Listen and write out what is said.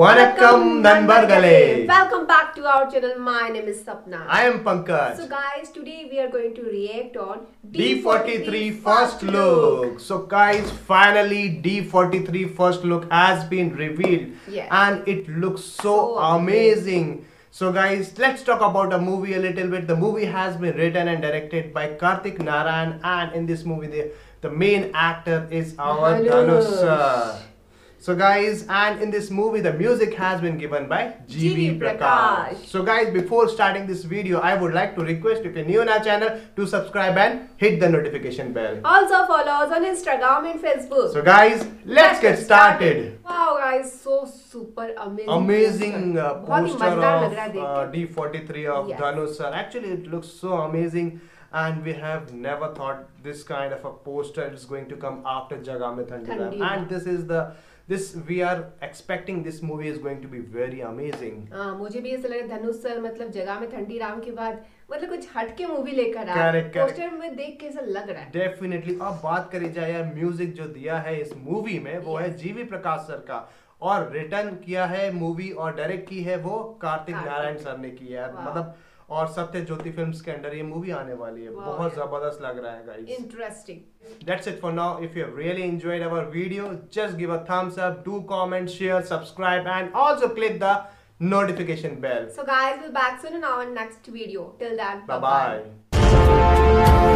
Vanakkam Nanbargale. Welcome back to our channel. My name is Sapna. I am Pankaj. So guys, today we are going to react on D43 first look. So guys, finally D43 first look has been revealed. Yes. And it looks so amazing. So guys, let's talk about the movie a little bit. The movie has been written and directed by Kartik Narayan, and in this movie the main actor is our Dhanush sir. So guys, and in this movie the music has been given by G.V. Prakash. So guys, before starting this video, I would like to request, if you're new on our channel, to subscribe and hit the notification bell. Also follow us on Instagram and Facebook. So guys, let's get started. Wow guys, so super amazing. Amazing poster of of D43 of Dhanush sir. Actually, it looks so amazing. And we have never thought this kind of a poster is going to come after Jaga Mein Thandi Raam. And we are expecting this movie is going to be very amazing. मुझे भी ऐसा लगा धनुष sir मतलब जगह में ठंडी राम के बाद मतलब कुछ हटके मूवी लेकर आ रहा है। पोस्टर में देख के ऐसा लग रहा है। डेफिनेटली। अब बात करी जाए यार, म्यूजिक जो दिया है इस मूवी में वो है जीवी प्रकाश सर का, और रिटर्न किया है मूवी और डायरेक्ट की है वो कार्तिक नारायण सर ने की है। मतलब और सत्य ज्योति फिल्म्स के अंडर ये मूवी आने वाली है। बहुत जबरदस्त लग रहा है guys. Interesting. That's it for now. If you have really enjoyed our video, just give a thumbs up, do comment, share, subscribe, and also click the notification bell. So guys, we'll back soon in our next video. Till then, bye bye.